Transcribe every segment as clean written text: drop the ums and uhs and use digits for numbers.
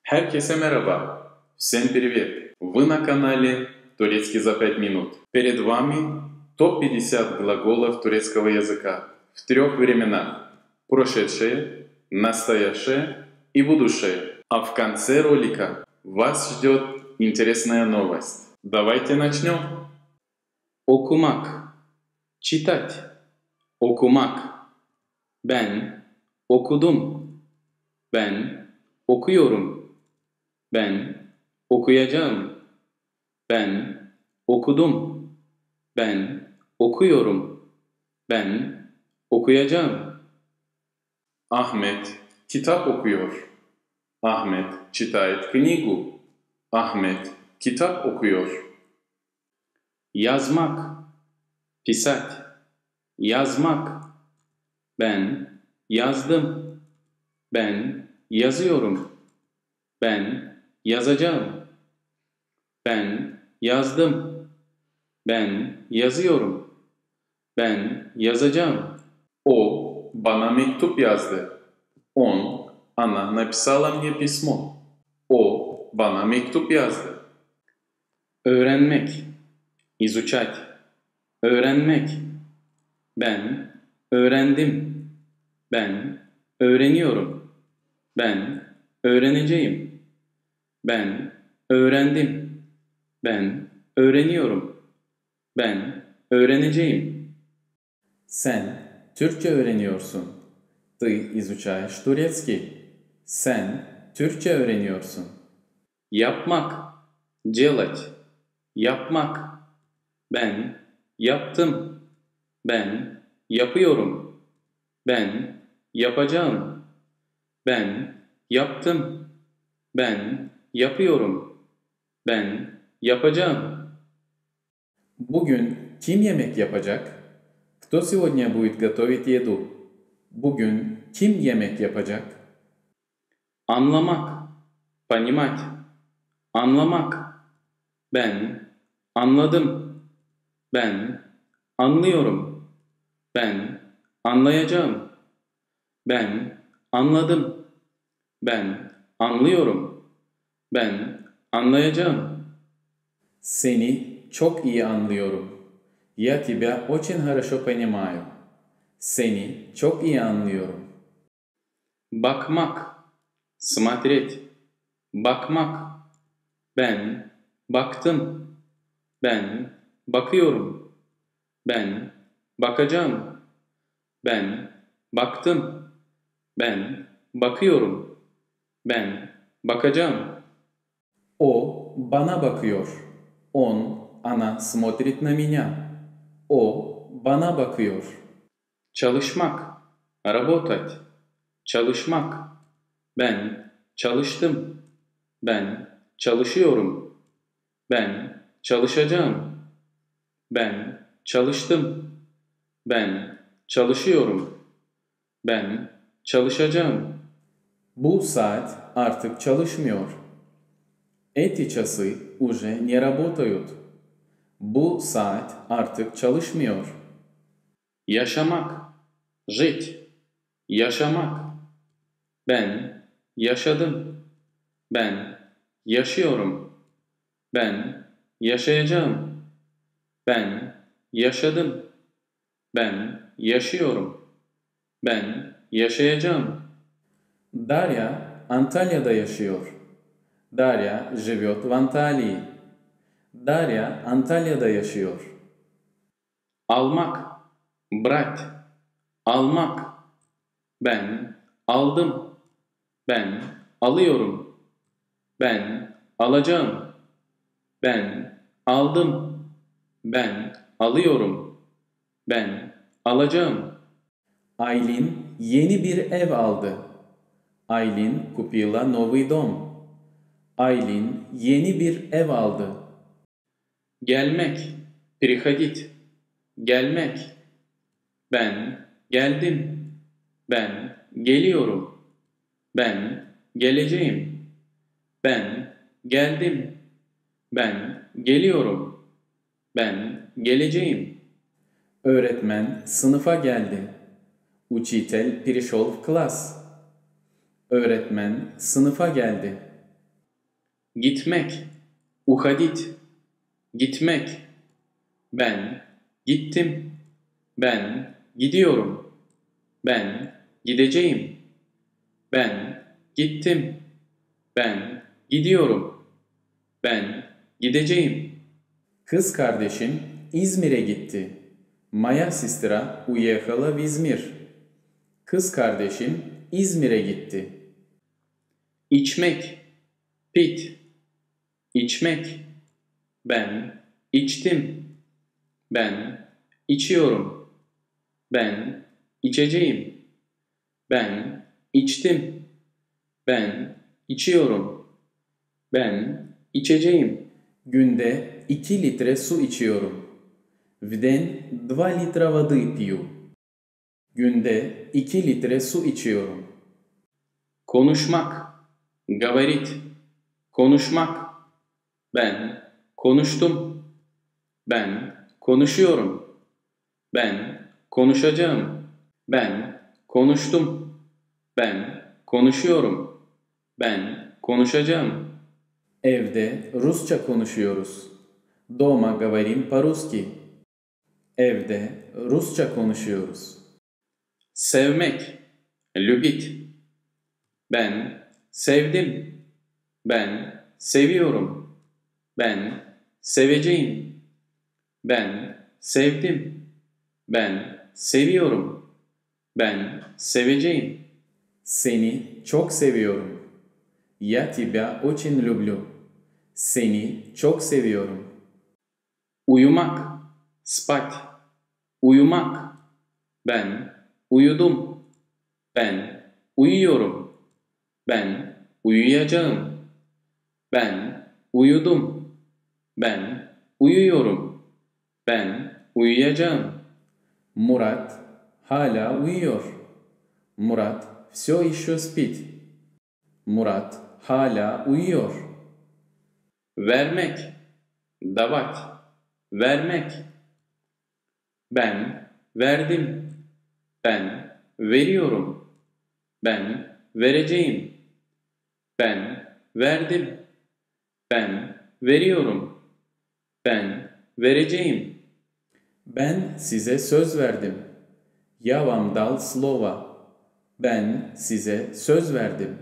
Herkese merhaba. Всем привет. Вы на канале «Турецкий за 5 минут». Перед вами топ-50 глаголов турецкого языка в трех временах: прошедшее, настоящее и будущее. А в конце ролика вас ждет интересная новость. Давайте начнем. Okumak, çitать, okumak. Ben okudum, ben okuyorum, ben okuyacağım, ben okudum, ben okuyorum, ben okuyacağım. Ahmet kitap okuyor. Ahmet читает книгу. Ahmet kitap okuyor. Yazmak, писать, yazmak. Ben yazdım, ben yazıyorum, ben yazacağım, ben yazdım, ben yazıyorum, ben yazacağım. O bana mektup yazdı. Она написала мне письмо. O bana mektup yazdı. Öğrenmek, изучать, öğrenmek. Ben öğrendim, ben öğreniyorum, ben öğreneceğim, ben öğrendim, ben öğreniyorum, ben öğreneceğim. Sen Türkçe öğreniyorsun. Ты изучаешь турецкий. Sen Türkçe öğreniyorsun. Yapmak, делать, yapmak. Ben yaptım, ben yapıyorum, ben yapacağım, ben yaptım, ben yapıyorum, ben yapacağım. Bugün kim yemek yapacak? Кто сегодня будет готовить еду? Bugün kim yemek yapacak? Anlamak, понимать, anlamak. Ben anladım, ben anlıyorum, ben anlayacağım, ben anladım, ben anlıyorum, ben anlayacağım. Seni çok iyi anlıyorum. Я тебя очень хорошо понимаю. Seni çok iyi anlıyorum. Bakmak, смотреть, bakmak. Ben baktım, ben bakıyorum, ben bakacağım, ben baktım, ben bakıyorum, ben bakacağım. O bana bakıyor. Она смотрит на меня. O bana bakıyor. Çalışmak, работать, çalışmak. Ben çalıştım, ben çalışıyorum, ben çalışacağım, ben çalıştım, ben çalışıyorum, ben çalışacağım. Bu saat artık çalışmıyor. Эти часы уже не работают. Bu saat artık çalışmıyor. Yaşamak, жить, yaşamak. Ben yaşadım, ben yaşıyorum, ben yaşayacağım, ben yaşadım, ben yaşıyorum, ben yaşayacağım. Darya Antalya'da yaşıyor. Darya живет в Анталии. Darya Antalya'da yaşıyor. Almak, брать, almak. Ben aldım, ben alıyorum, ben alacağım, ben aldım, ben alıyorum, ben alacağım. Aylin yeni bir ev aldı. Aylin купила новый дом. Aylin yeni bir ev aldı. Gelmek, переходить, gelmek. Ben geldim, ben geliyorum, ben geleceğim, ben geldim, ben geliyorum, ben geleceğim. Öğretmen sınıfa geldi. Учитель пришел в класс. Öğretmen sınıfa geldi. Gitmek. Uходить. Gitmek. Ben gittim. Ben gidiyorum. Ben gideceğim. Ben gittim. Ben gidiyorum. Ben gideceğim. Kız kardeşim İzmir'e gitti. Моя сестра уехала в Измир. Kız kardeşim İzmir'e gitti. İçmek. Pit. İçmek. Ben içtim. Ben içiyorum. Ben içeceğim. Ben içtim. Ben içiyorum. Ben içeceğim. Günde 2 litre su içiyorum. В день 2 литра воды пью. Günde 2 litre su içiyorum. Konuşmak. Говорить. Konuşmak. Ben konuştum. Ben konuşuyorum. Ben konuşacağım. Ben konuştum. Ben konuşuyorum. Ben konuşacağım. Evde Rusça konuşuyoruz. Дома говорим по-русски. Evde Rusça konuşuyoruz. Sevmek. Любить. Ben sevdim. Ben seviyorum. Ben seveceğim. Ben sevdim. Ben seviyorum. Ben seveceğim. Seni çok seviyorum. Я тебя очень люблю. Seni çok seviyorum. Uyumak. Spать. Uyumak. Ben uyudum. Ben uyuyorum. Ben uyuyacağım. Ben uyudum. Ben uyuyorum. Ben uyuyacağım. Murat hala uyuyor. Murat все еще спит. Murat hala uyuyor. Vermek. Давать. Vermek. Ben verdim. Ben veriyorum. Ben vereceğim. Ben verdim. Ben veriyorum. Ben vereceğim. Ben size söz verdim. Я вам дал слово. Ben size söz verdim.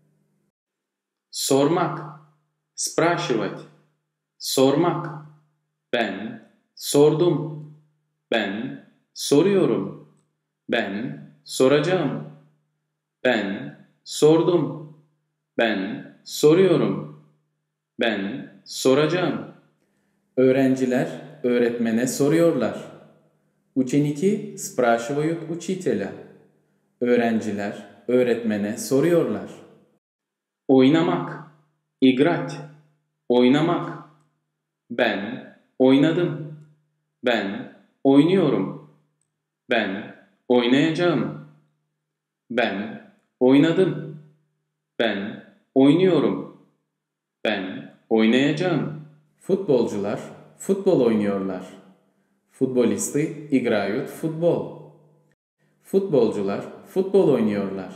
Sormak. Спрашивать. Sormak. Ben sordum. Ben soruyorum. Ben soracağım. Ben sordum. Ben soruyorum. Ben soracağım. Öğrenciler öğretmene soruyorlar. Ученики спрашивают учителя. Öğrenciler öğretmene soruyorlar. Oynamak. Играть. Oynamak. Ben oynadım. Ben oynuyorum. Ben oynayacağım. Ben oynadım. Ben oynuyorum. Ben oynayacağım. Futbolcular futbol oynuyorlar. Futbolisты играют в футбол. Futbolcular futbol oynuyorlar.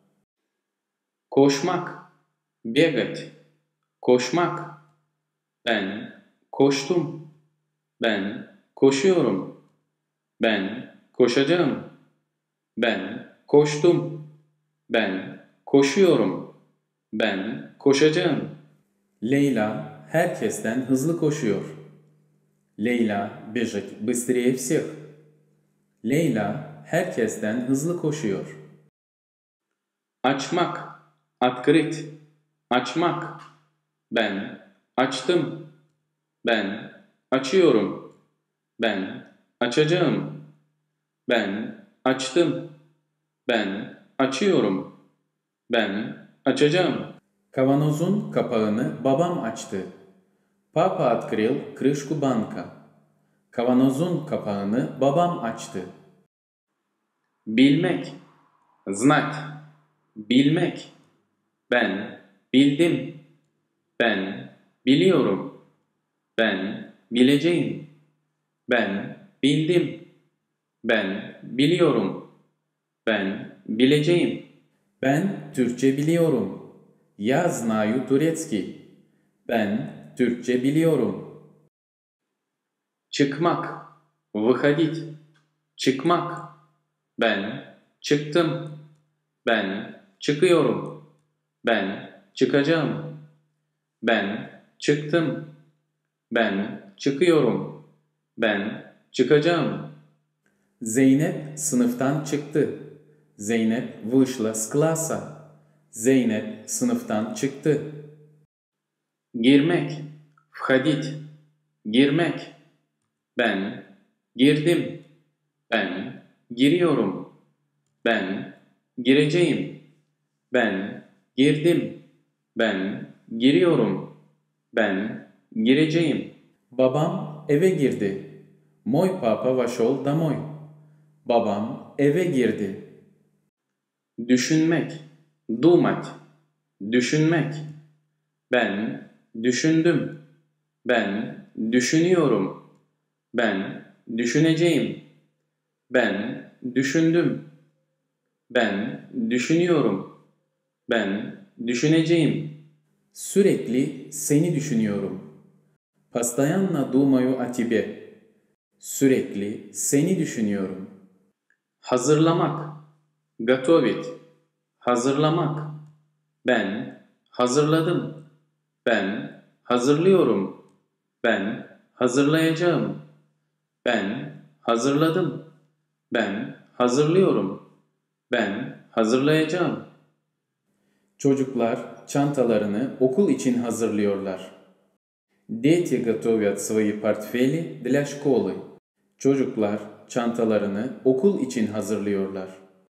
Koşmak. Бегать. Koşmak. Ben koştum. Ben koşuyorum. Ben koşacağım. Ben koştum. Ben koşuyorum. Ben koşacağım. Leyla herkesten hızlı koşuyor. Leyla бежит быстрее всех. Leyla herkesten hızlı koşuyor. Açmak. Открыть. Açmak. Ben açtım. Ben açıyorum. Ben açacağım. Ben açtım. Ben açıyorum. Ben açacağım. Kavanozun kapağını babam açtı. Papa открыл крышку банка. Kavanozun kapağını babam açtı. Bilmek. Знать. Bilmek. Ben bildim. Ben biliyorum. Ben bileceğim. Ben bildim. Ben biliyorum. Ben bileceğim. Ben Türkçe biliyorum. Я знаю турецкий. Ben Türkçe biliyorum. Çıkmak. Выходить. Çıkmak. Ben çıktım. Ben çıkıyorum. Ben çıkacağım. Ben çıktım. Ben çıkıyorum. Ben çıkacağım. Zeynep sınıftan çıktı. Zeynep вышла с класса. Zeynep sınıftan çıktı. Girmek. Входить. Girmek. Ben girdim. Ben giriyorum. Ben gireceğim. Ben girdim. Ben giriyorum. Ben gireceğim. Babam eve girdi. Moj papa вошел домой. Babam eve girdi. Düşünmek. Думать. Düşünmek. Ben düşündüm. Ben düşünüyorum. Ben düşüneceğim. Ben düşündüm. Ben düşünüyorum. Ben düşüneceğim. Sürekli seni düşünüyorum. Постоянно думаю о тебе. Sürekli seni düşünüyorum. Hazırlamak. Готовить. Hazırlamak. Ben hazırladım. Ben hazırlıyorum. Ben hazırlayacağım. Ben hazırladım. Ben hazırlıyorum. Ben hazırlayacağım. Çocuklar çantalarını okul için hazırlıyorlar. Дети готовят свои портфели для школы. Çocuklar çantalarını okul için hazırlıyorlar.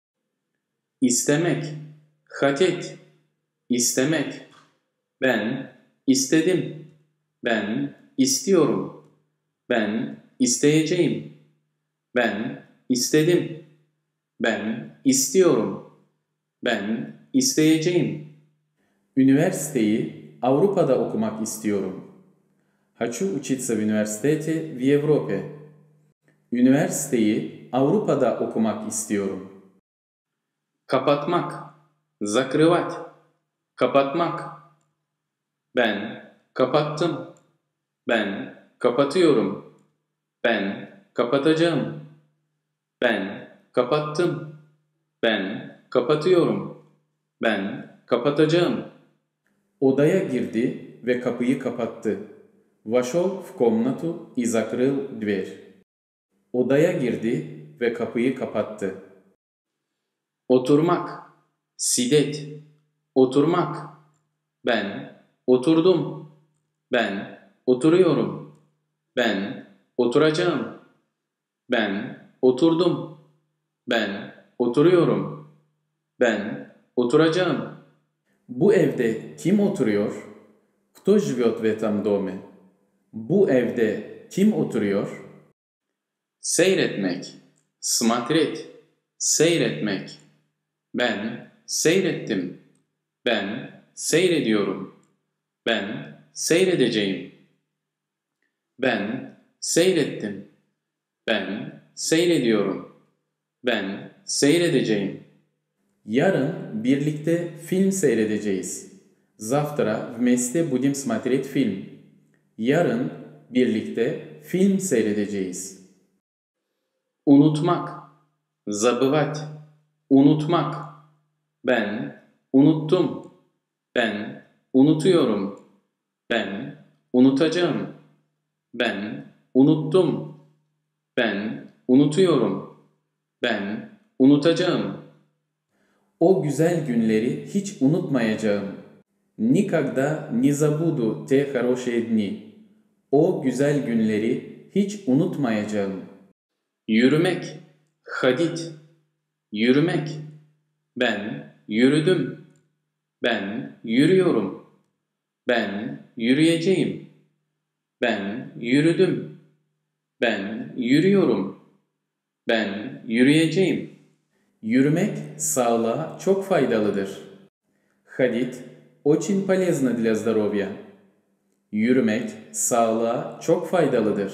İstemek. Хотеть. İstemek. Ben istedim. Ben istiyorum. Ben isteyeceğim. Ben istedim. Ben istiyorum. Ben isteyeceğim. Üniversiteyi Avrupa'da okumak istiyorum. Хочу учиться в университете в Европе. Üniversiteyi Avrupa'da okumak istiyorum. Kapatmak. Закрывать. Kapatmak. Ben kapattım. Ben kapatıyorum. Ben kapatacağım. Ben kapattım. Ben kapatıyorum. Ben kapatacağım. Odaya girdi ve kapıyı kapattı. Вошел в комнату и закрыл дверь. Odaya girdi ve kapıyı kapattı. Oturmak. Сидеть. Oturmak. Ben oturdum. Ben oturuyorum. Ben oturacağım. Ben oturdum. Ben oturuyorum. Ben oturacağım. Bu evde kim oturuyor? Кто живет в этом доме? Bu evde kim oturuyor? Seyretmek. Смотреть. Seyretmek. Ben seyrettim. Ben seyrediyorum. Ben seyredeceğim. Ben seyrettim. Ben seyrediyorum. Ben seyredeceğim. Yarın birlikte film seyredeceğiz. Завтра вместе будем смотреть фильм. Yarın birlikte film seyredeceğiz. Unutmak. Забывать. Unutmak. Ben unuttum. Ben unutuyorum. Ben unutacağım. Ben unuttum. Ben unutuyorum. Ben unutacağım. O güzel günleri hiç unutmayacağım. Никогда не забуду те хорошие дни. O güzel günleri hiç unutmayacağım. Yürümek. Ходить. Yürümek. Ben yürüdüm. Ben yürüyorum. Ben yürüyeceğim. Ben yürüdüm. Ben yürüyorum. Ben yürüyeceğim. Yürümek sağlığa çok faydalıdır. Ходить очень полезно для здоровья. Yürümek sağlığa çok faydalıdır.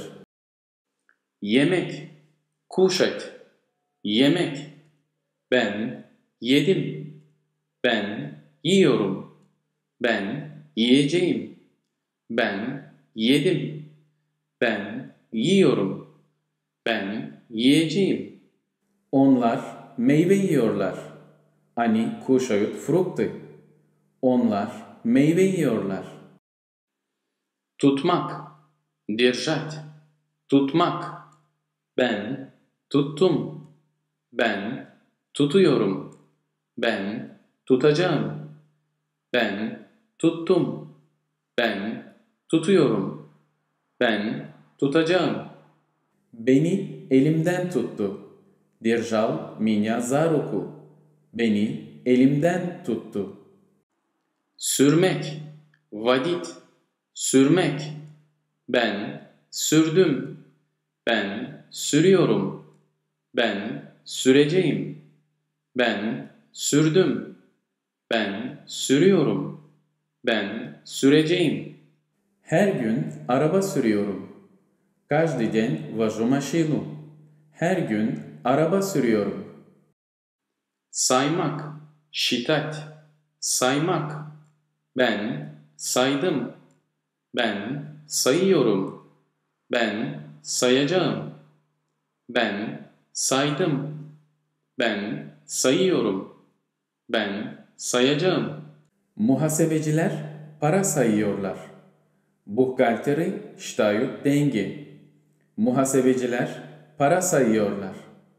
Yemek. Kuşat. Yemek. Ben yedim. Ben yiyorum. Ben yiyeceğim. Ben yedim. Ben yiyorum. Ben yiyeceğim. Onlar meyve yiyorlar. Они кушают фрукты. Onlar meyve yiyorlar. Tutmak. Держать. Tutmak. Ben tuttum. Ben tutuyorum. Ben tutacağım. Ben tuttum. Ben tutuyorum. Ben tutacağım. Beni elimden tuttu. Держал меня за руку. Beni elimden tuttu. Sürmek. Vadit. Sürmek. Ben sürdüm. Ben sürüyorum. Ben süreceğim. Ben sürdüm. Ben sürüyorum. Ben süreceğim. Her gün araba sürüyorum. Каждый день вожу машину. Her gün araba sürüyorum. Saymak. Считать. Saymak. Ben saydım. Ben sayıyorum. Ben sayacağım. Ben saydım. Ben sayıyorum. Ben sayacağım. Muhasebeciler para sayıyorlar. Buhgalteri считают деньги. Muhasebeciler para sayıyorlar.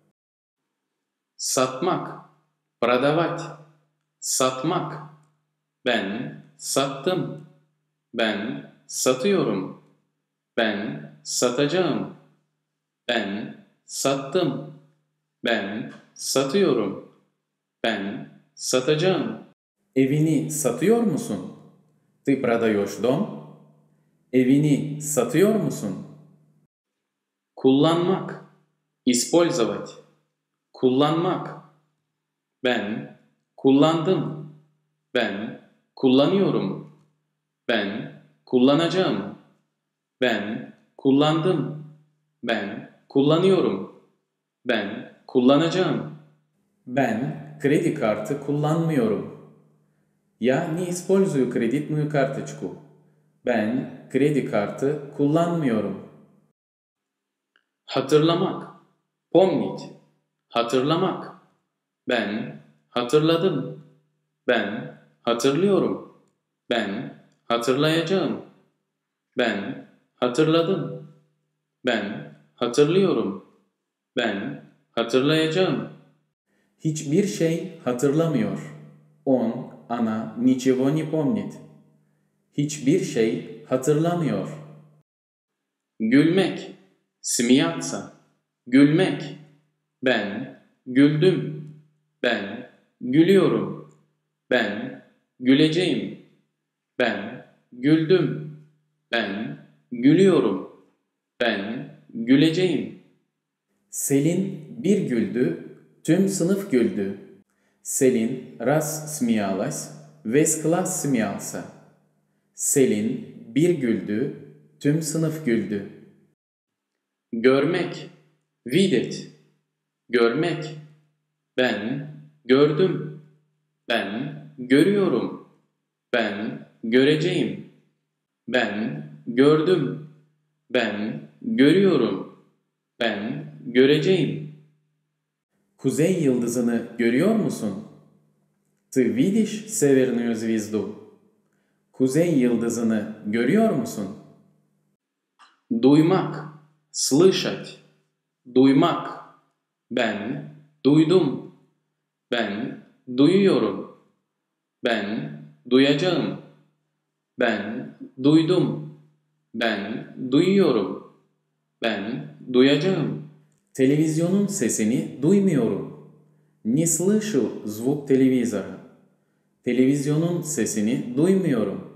Satmak. Продавать. Satmak. Ben sattım. Ben satıyorum. Ben satacağım. Ben sattım. Ben satıyorum. Ben satacağım. Evini satıyor musun? Ты продаешь дом? Evini satıyor musun? Kullanmak. Использовать. Kullanmak. Ben kullandım. Ben kullanıyorum. Ben kullanacağım. Ben kullandım. Ben kullanıyorum. Ben kullanacağım. Ben kredi kartı kullanmıyorum. Я не использую кредитную карточку. Ben kredi kartı kullanmıyorum. Hatırlamak. Помнить. Hatırlamak. Ben hatırladım. Ben hatırlıyorum. Ben hatırlayacağım. Ben hatırladım. Ben hatırlıyorum. Ben hatırlayacağım. Hiçbir şey hatırlamıyor. Он, она ничего не помнит. Hiçbir şey hatırlamıyor. Gülmek. Смеяться. Gülmek. Ben güldüm. Ben gülüyorum. Ben güleceğim. Ben güldüm. Ben gülüyorum. Ben güleceğim. Selin bir güldü, tüm sınıf güldü. Selin раз смеялась, весь класс смеялся. Selin bir güldü, tüm sınıf güldü. Görmek. Видеть. Görmek. Ben gördüm. Ben görüyorum. Ben göreceğim. Ben gördüm. Ben görüyorum. Ben göreceğim. Kuzey yıldızını görüyor musun? Ты видишь северную звезду? Kuzey yıldızını görüyor musun? Duymak. Слышать. Duymak. Ben duydum. Ben duyuyorum. Ben duyacağım. Ben duydum. Ben duyuyorum. Ben duyacağım. Televizyonun sesini duymuyorum. Не слышу звук телевизора. Televizyonun sesini duymuyorum.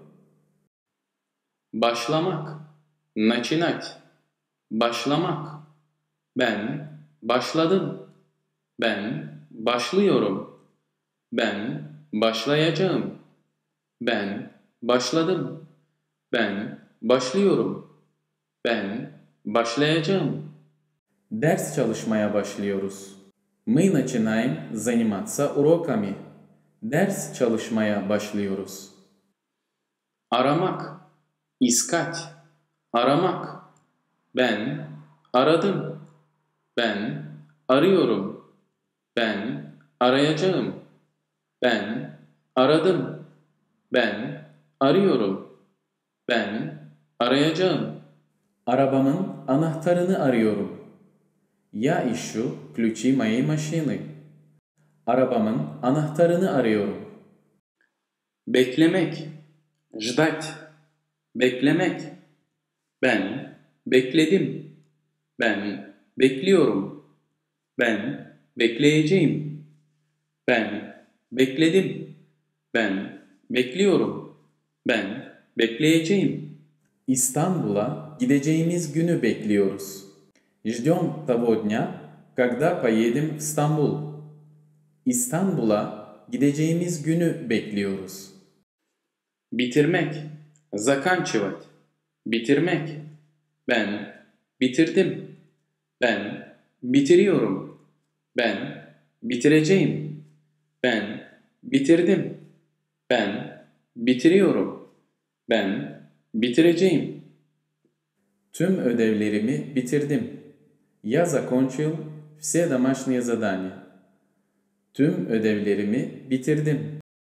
Başlamak. Начинать. Başlamak. Ben başladım. Ben başlıyorum. Ben başlayacağım. Ben başladım. Ben başlıyorum. Ben başlayacağım. Ders çalışmaya başlıyoruz. Мы начинаем заниматься уроками. Ders çalışmaya başlıyoruz. Aramak. İskать, aramak. Ben aradım. Ben arıyorum. Ben arayacağım. Ben aradım. Ben arıyorum. Ben arayacağım. Arabamın anahtarını arıyorum. Я ищу ключи моей машины. Arabamın anahtarını arıyorum. Beklemek, ждать. Beklemek. Ben bekledim. Ben bekliyorum. Ben bekleyeceğim. Ben bekledim. Ben bekliyorum. Ben bekleyeceğim. İstanbul'a gideceğimiz günü bekliyoruz. Ждем того дня, когда поедем в Стамбул. İstanbul'a gideceğimiz günü bekliyoruz. Bitirmek, заканчивать. Bitirmek. Ben bitirdim. Ben bitiriyorum. Ben bitireceğim. Ben bitirdim. Ben bitiriyorum. Ben bitireceğim. Tüm ödevlerimi bitirdim. Я закончил все домашние задания. Tüm ödevlerimi bitirdim.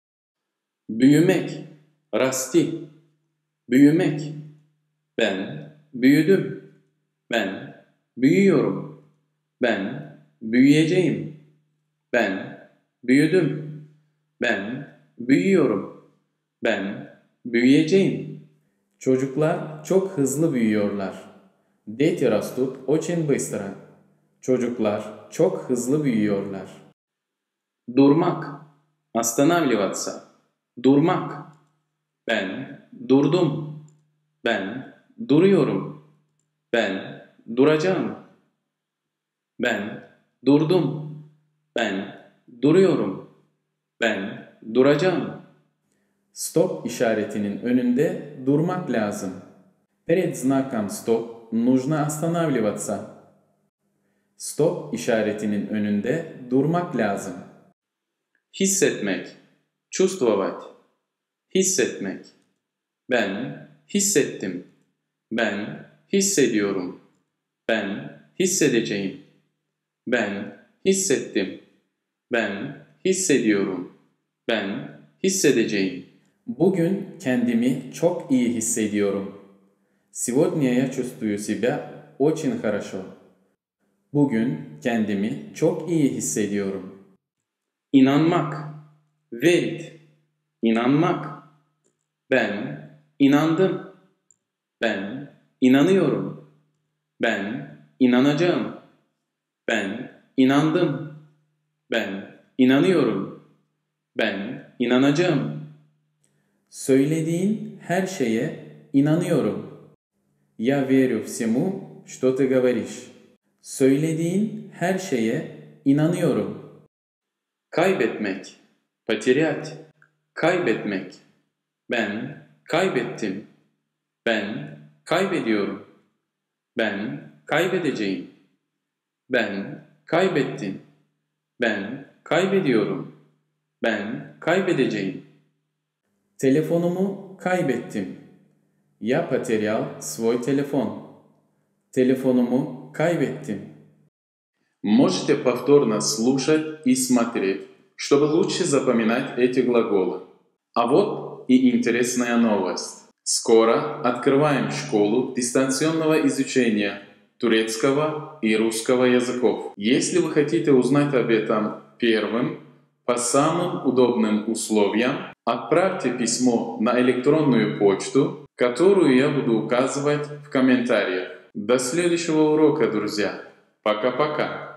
Büyümek, расти. Büyümek. Ben büyüdüm. Ben büyüyorum. Ben büyüyeceğim. Ben büyüdüm. Ben büyüyorum. Ben büyüyeceğim. Çocuklar çok hızlı büyüyorlar. Дети растут очень быстро. Çocuklar çok hızlı büyüyorlar. Durmak, останавливаться. Durmak. Ben durdum. Ben duruyorum. Ben duracağım. Ben durdum. Ben duruyorum. Ben duracağım. Stop işaretinin önünde durmak lazım. Перед знаком стоп нужно останавливаться. Stop işaretinin önünde durmak lazım. Hissetmek, чувствовать. Hissetmek. Ben hissettim. Ben hissediyorum. Ben hissedeceğim. Ben hissettim. Ben hissediyorum. Ben hissedeceğim. Bugün kendimi çok iyi hissediyorum. Сегодня я чувствую себя очень хорошо. Bugün kendimi çok iyi hissediyorum. İnanmak, верить. İnanmak. Ben inandım. Ben inanıyorum. Ben inanacağım. Ben inandım. Ben inanıyorum. Ben inanacağım. Söylediğin her şeye inanıyorum. Я верю всему, что ты говоришь. Söylediğin her şeye inanıyorum. Kaybetmek, потерять. Kaybetmek. Ben kaybettim. Ben kaybediyorum. Ben kaybedeceğim. Ben kaybettim. Ben kaybediyorum. Ben kaybedeceğim. Telefonumu kaybettim. Я потерял свой телефон. Telefonumu kaybettim. Можете повторно слушать и смотреть, чтобы лучше запоминать эти глаголы. А вот и интересная новость. Скоро открываем школу дистанционного изучения турецкого и русского языков. Если вы хотите узнать об этом первым, по самым удобным условиям, отправьте письмо на электронную почту, которую я буду указывать в комментариях. До следующего урока, друзья. Пока-пока.